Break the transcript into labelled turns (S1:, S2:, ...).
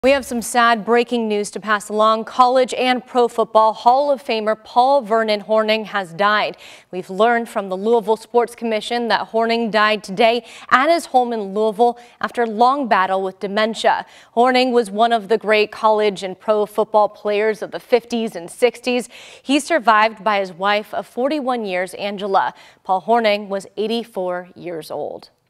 S1: We have some sad breaking news to pass along. College and pro football Hall of Famer Paul Hornung has died. We've learned from the Louisville Sports Commission that Hornung died today at his home in Louisville after a long battle with dementia. Hornung was one of the great college and pro football players of the 50s and 60s. He's survived by his wife of 41 years, Angela. Paul Hornung was 84 years old.